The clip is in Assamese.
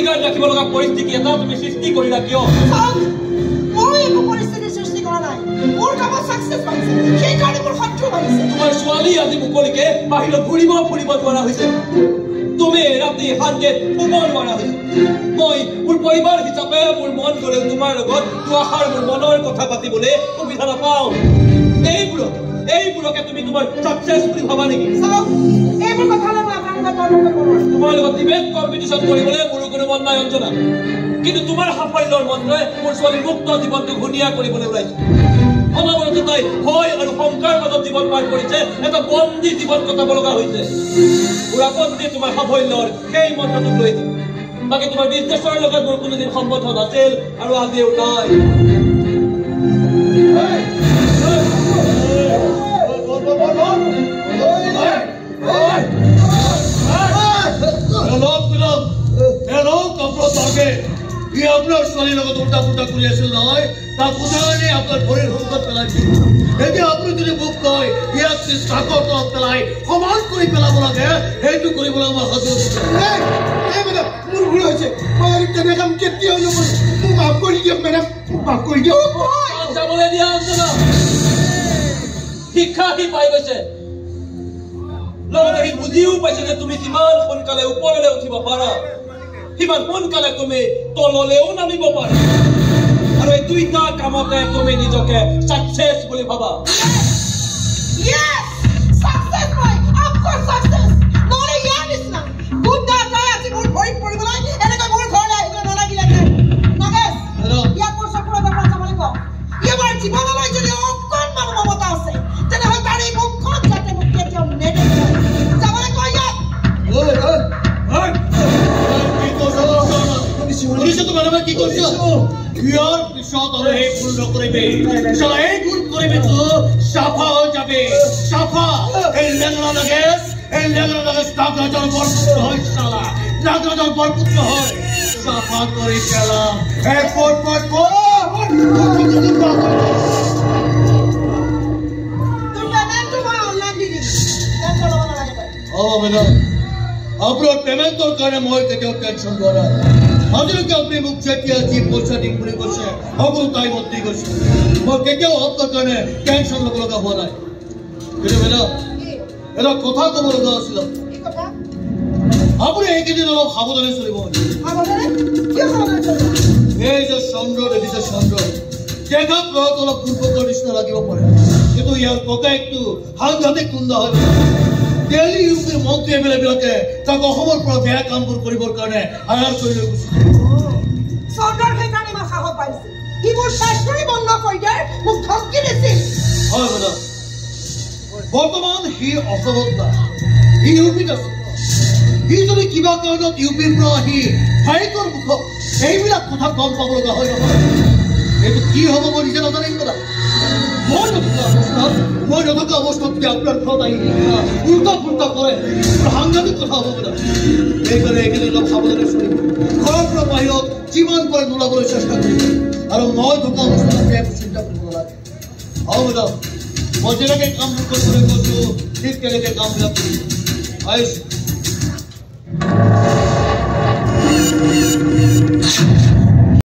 বডিগাৰ্ড ৰাখিব লগা পৰিস্থিতি এটা তুমি সৃষ্টি কৰিলা কিয় মই একো পৰিস্থিতি সৃষ্টি কৰা নাই মোৰ কামত সাকসেস পাইছে সেই কাৰণে মোৰ শত্ৰু পাইছে তোমাৰ ছোৱালী আজি মুকলিকে বাহিৰত ফুৰিব নোৱাৰা হৈছে তুমি ৰাতি হাতে শুব নোৱাৰা হৈছে মই মোৰ পৰিবাৰ হিচাপে মোৰ মন কৰে তোমাৰ লগত দুআষাৰ মোৰ মনৰ কথা পাতিবলৈ সুবিধা নাপাওঁ এইবোৰকে তুমি তোমাৰ সাকসেস বুলি ভাবা নেকি এইবোৰ কথা লৈ আপোনালোকে তৰ্ক কৰক তোমাৰ লগত ডিবেট কম্পিটিশন কৰিবলৈ মোৰ কোনো মন নাই অঞ্জনা কিন্তু তোমাৰ সাফল্যৰ মন্ত্ৰই মোৰ ছোৱালীৰ মুক্ত জীৱনটো ঘূণীয়া কৰিবলৈ ওলাইছে অনবৰতে তাই ভয় আৰু সংকাৰ মাজত জীৱন পাৰ কৰিছে এটা বন্দী জীৱন কটাব লগা হৈছে পুৰাপন্থী তোমাৰ সাফল্যৰ সেই মন্ত্ৰটোক লৈ বাকী তোমাৰ বিজনেছৰ লগত মোৰ কোনোদিন সম্বন্ধ নাছিল আৰু আজিও নাই ये अपना ছোৱালী লগত উল্টা পুল্টা কৰি আছিল নহয় তা উদাহৰণে আপোনাৰ ভৰিৰ সংকট পেলাইছে এতিয়া আপুনি যদি মোক কয় ইয়াক চাকৰ তলত পেলাই সমান কৰি পেলাব লাগে সেইটো কৰিবলৈ মই সাজু মেডাম মোৰ ভুল হৈছে মই আৰু তেনে কাম কেতিয়াও নকৰোঁ মোক মাফ কৰি দিয়ক মেডাম মোক মাফ কৰি দিয়ক যাবলৈ দিয়া অঞ্জনা শিক্ষা সি পাই গৈছে লগতে সি বুজিও পাইছে যে তুমি কিমান সোনকালে ওপৰলৈ উঠিব পাৰা সিমান সোনকালে তুমি তললৈও নামিব পাৰা আৰু এই দুইটা কামতে তুমি নিজকে সাকসেস বুলি ভাবা ইয়াৰ পিছত আৰু এই ভুল নকৰিবি এই ভুল কৰিবি তো সাফা হৈ যাবি সাফা এই লেংৰা লাগে নাগৰাজৰ বৰপুত্ৰ হয় চালা নাগৰাজৰ বৰপুত্ৰ হয় সাফা কৰি পেলাম এক পট আপোনাৰ পেমেণ্টৰ কাৰণে মই কেতিয়াও টেনশ্যন লোৱা নাই আজিলৈকে আপুনি মোক যেতিয়া যি পইচা দিম বুলি কৈছে সকলো টাইমত দি গৈছে মই কেতিয়াও আপোনাৰ কাৰণে টেনশ্যন ল'ব লগা হোৱা নাই কিন্তু মেডাম এটা কথা ক'ব লগা আছিল আপুনি এইকেইদিন অলপ সাৱধানে চলিব এই যে চন্দ্ৰ দেখিছে চন্দ্ৰ দেখাত লগত অলপ পূৰ্বকৰ নিচিনা লাগিব পাৰে কিন্তু ইয়াৰ ককায়েকটো সাংঘাতিক কুন্দা হয় দিল্লী ইউপিৰ মন্ত্ৰী এমএলএবিলাকে তাক অসমৰ পৰা বেয়া কামবোৰ কৰিবৰ কাৰণে হায়াৰ কৰি লৈ গৈছে চন্দ্ৰৰ সেইকাৰণে মই সাহস পাইছো সি মোৰ চাকৰি বন্ধ কৰি দিয়ে মোক ধমকি দিছিল হয় মেডাম বৰ্তমান সি অসমত নাই সি ইউপিত আছে সি যদি কিবা কাৰণত ইউপিৰ পৰা আহি ভাইকৰ মুখত এইবিলাক কথা গম পাব লগা হয় নহয় এইটো কি হ'ব মই নিজে নাজানিম মেডাম মই নথকা অৱস্থাত আপোনাৰ ঘৰত আহি উল্টা পুল্টা কৰে সাংঘাতিক কথা হ'ব মেডাম সেইকাৰণে এইকেইদিন অলপ সাৱধানে চলিব ঘৰৰ পৰা বাহিৰত যিমান পাৰে নোলাবলৈ চেষ্টা কৰিব আৰু মই থকা অৱস্থাত একো চিন্তা কৰিব নালাগে হ'ব মেডাম মই যেনেকৈ কামবোৰ কৰিবলৈ কৈছোঁ ঠিক তেনেকৈ কামবিলাক কৰিম আহিছোঁ